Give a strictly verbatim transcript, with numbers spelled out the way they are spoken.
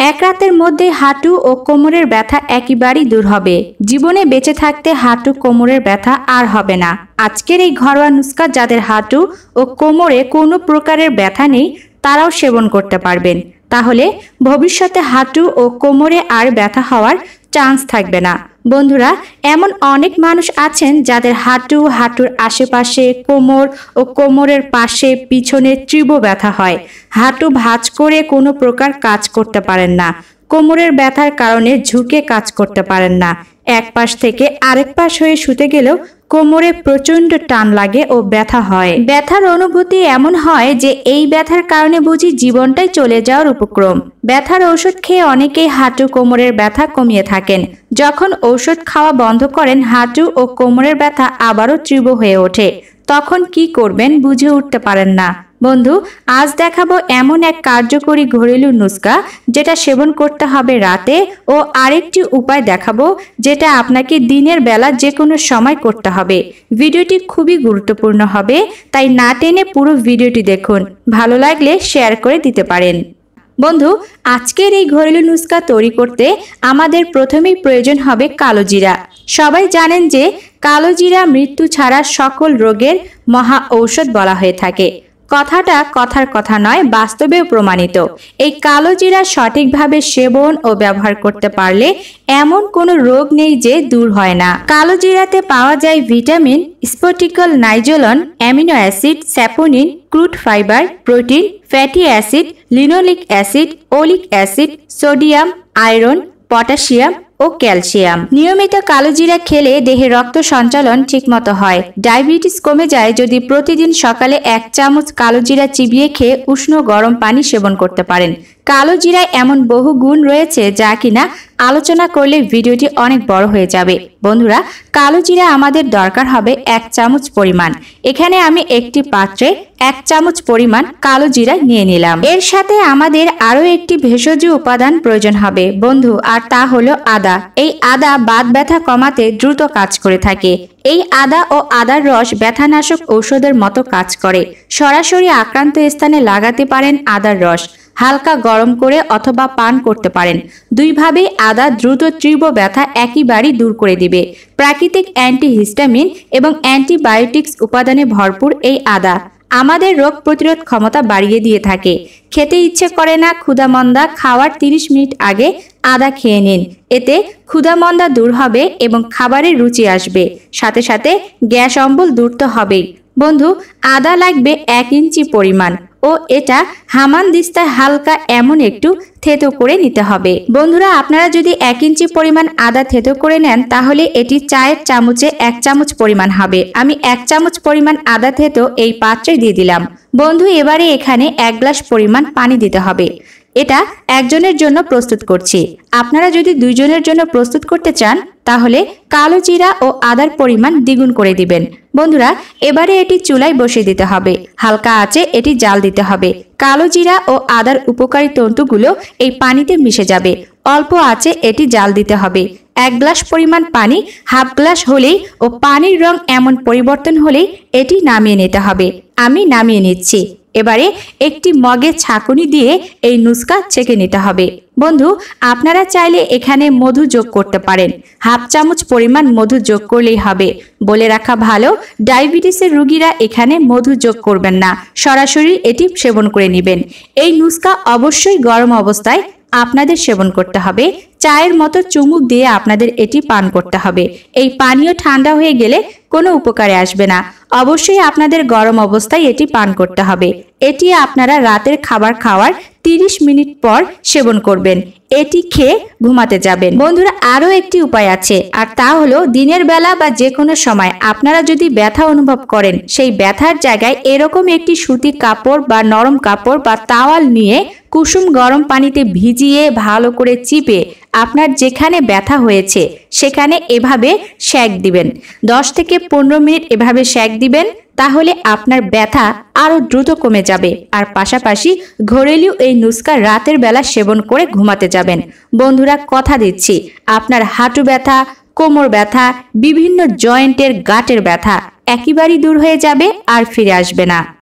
এক রাতের মধ্যে হাঁটু ও কোমরের ব্যথা একেবারেই দূর হবে। জীবনে বেঁচে থাকতে হাঁটু কোমরের ব্যথা আর হবে না। আজকের এই ঘরোয়া নুস্কা যাদের হাঁটু ও কোমরে কোনো প্রকারের ব্যথা নেই তারাও সেবন করতে পারবেন। তাহলে ভবিষ্যতে হাঁটু ও কোমরে আর ব্যথা হওয়ার চান্স থাকবে না। বন্ধুরা, এমন অনেক মানুষ আছেন যাদের হাঁটু হাঁটুর আশেপাশে, কোমর ও কোমরের পাশে, পিছনে তীব্র ব্যথা হয়। হাঁটু ভাঁজ করে কোনো প্রকার কাজ করতে পারেন না। কোমরের ব্যথার কারণে ঝুঁকে কাজ করতে পারেন না। এক পাশ থেকে আরেক পাশ হয়ে শুতে গেলেও কোমরে প্রচন্ড টান লাগে ও ব্যথা হয়। ব্যথার অনুভূতি এমন হয় যে এই ব্যথার কারণে বুঝি জীবনটাই চলে যাওয়ার উপক্রম। ব্যথার ঔষধ খেয়ে অনেকেই হাঁটু কোমরের ব্যথা কমিয়ে থাকেন। যখন ঔষধ খাওয়া বন্ধ করেন হাঁটু ও কোমরের ব্যথা আবারও তীব্র হয়ে ওঠে। তখন কি করবেন বুঝে উঠতে পারেন না। বন্ধু, আজ দেখাবো এমন এক কার্যকরী ঘরেলু নুস্কা যেটা সেবন করতে হবে রাতে, ও আরেকটি উপায় দেখাবো যেটা আপনাকে দিনের বেলা যে কোনো সময় করতে হবে। ভিডিওটি খুবই গুরুত্বপূর্ণ হবে, তাই না টেনে পুরো ভিডিওটি দেখুন। ভালো লাগলে শেয়ার করে দিতে পারেন। বন্ধু, আজকের এই ঘরেলু নুস্কা তৈরি করতে আমাদের প্রথমেই প্রয়োজন হবে কালো জিরা। সবাই জানেন যে কালো জিরা মৃত্যু ছাড়া সকল রোগের মহা ঔষধ বলা হয়ে থাকে। কথাটা কথার কথা নয়, বাস্তবেও প্রমাণিত। এই কালো জিরা সঠিকভাবে সেবন ও ব্যবহার করতে পারলে এমন কোনো রোগ নেই যে দূর হয় না। কালো জিরাতে পাওয়া যায় ভিটামিন, স্ফটিকল, নাইজোলন, amino acid, saponin, crude fibre, protein, fatty acid, linoleic acid, oleic acid, sodium, iron, potassium ও ক্যালসিয়াম। নিয়মিত কালো জিরা খেলে দেহে রক্ত সঞ্চালন ঠিকমতো হয়। ডায়াবেটিস কমে যায় যদি প্রতিদিন সকালে এক চামচ কালো জিরা চিবিয়ে খেয়ে উষ্ণ গরম পানি সেবন করতে পারেন। কালো জিরায় এমন বহু গুণ রয়েছে যা কিনা আলোচনা করলে ভিডিওটি অনেক বড় হয়ে যাবে। বন্ধুরা, কালো জিরা আমাদের দরকার হবে এক চামচ পরিমাণ। এখানে আমি একটি পাত্রে এক চামচ পরিমাণ কালো জিরা নিয়ে নিলাম। এর সাথে আমাদের আরো একটি ভেষজ উপাদান প্রয়োজন হবে বন্ধু, আর তা হলো আদা। এই আদা বাত ব্যথা কমাতে দ্রুত কাজ করে থাকে। এই আদা ও আদার রস ব্যথানাশক ঔষধের মতো কাজ করে। সরাসরি আক্রান্ত স্থানে লাগাতে পারেন আদার রস, হালকা গরম করে অথবা পান করতে পারেন। দুইভাবে আদা দ্রুত তীব্র ব্যথা একেবারেই দূর করে দিবে। প্রাকৃতিক অ্যান্টিহিস্টামিন এবং অ্যান্টিবায়োটিক্স উপাদানে ভরপুর এই আদা আমাদের রোগ প্রতিরোধ ক্ষমতা বাড়িয়ে দিয়ে থাকে। খেতে ইচ্ছে করে না, ক্ষুধামন্দা, খাওয়ার তিরিশ মিনিট আগে আদা খেয়ে নিন। এতে ক্ষুধামন্দা দূর হবে এবং খাবারের রুচি আসবে। সাথে সাথে গ্যাস অম্বল দূর তো হবেই। বন্ধু, আদা লাগবে এক ইঞ্চি পরিমাণ ও এটা হামানদিস্তায় হালকা এমন একটু থেতো করে নিতে হবে। বন্ধুরা, আপনারা যদি এক ইঞ্চি পরিমাণ আদা থেতো করে নেন তাহলে এটি চায়ের চামচে এক চামচ পরিমাণ হবে। আমি এক চামচ পরিমাণ আদা থেতো এই পাত্রে দিয়ে দিলাম। বন্ধু, এবারে এখানে এক গ্লাস পরিমাণ পানি দিতে হবে। এটা একজনের জন্য প্রস্তুত করছি। আপনারা যদি দুইজনের জন্য প্রস্তুত করতে চান তাহলে কালো জিরা ও আদার পরিমাণ দ্বিগুণ করে দিবেন। বন্ধুরা, এবারে এটি চুলায় বসিয়ে দিতে হবে। হালকা আঁচে এটি জাল দিতে হবে। কালো জিরা ও আদার উপকারী তন্তুগুলো এই পানিতে মিশে যাবে। অল্প আঁচে এটি জাল দিতে হবে। এক গ্লাস পরিমাণ পানি হাফ গ্লাস হলেই ও পানির রং এমন পরিবর্তন হলেই এটি নামিয়ে নিতে হবে। আমি নামিয়ে নিচ্ছি। এবারে একটি মগে ছাঁকুনি দিয়ে এই নুস্কা ছেঁকে নিতে হবে। বন্ধু, আপনারা চাইলে এখানে মধু যোগ করতে পারেন। হাফ চামচ পরিমাণ মধু যোগ করলেই হবে। বলে রাখা ভালো, ডায়াবেটিসের রোগীরা এখানে মধু যোগ করবেন না, সরাসরি এটি সেবন করে নেবেন। এই নুস্কা অবশ্যই গরম অবস্থায় আপনাদের সেবন করতে হবে। চায়ের মতো চুমুক দিয়ে আপনাদের এটি পান করতে হবে। এই পানীয় ঠান্ডা হয়ে গেলে কোনো উপকারে আসবে না। অবশ্যই আপনাদের গরম অবস্থায় এটি পান করতে হবে। এটি আপনারা রাতের খাবার খাওয়ার তিরিশ মিনিট পর সেবন করবেন। এটি খেয়ে ঘুমাতে যাবেন। বন্ধুরা, আরো একটি উপায় আছে, আর তা হলো দিনের বেলা বা যে কোনো সময় আপনারা যদি ব্যথা অনুভব করেন সেই ব্যথার জায়গায় এরকম একটি সুতির কাপড় বা নরম কাপড় বা তাওয়াল নিয়ে কুসুম গরম পানিতে ভিজিয়ে ভালো করে চিপে আপনার যেখানে ব্যথা হয়েছে সেখানে এভাবে সেঁক দিবেন। দশ থেকে পনেরো মিনিট এভাবে সেঁক দিবেন, তাহলে আপনার ব্যথা আরো দ্রুত কমে যাবে। আর পাশাপাশি ঘরেলু এই নুস্কা রাতের বেলা সেবন করে ঘুমাতে যাবেন। বন্ধুরা, কথা দিচ্ছি আপনার হাঁটু ব্যথা, কোমর ব্যথা, বিভিন্ন জয়েন্টের গাঁটের ব্যথা একেবারেই দূর হয়ে যাবে আর ফিরে আসবে না।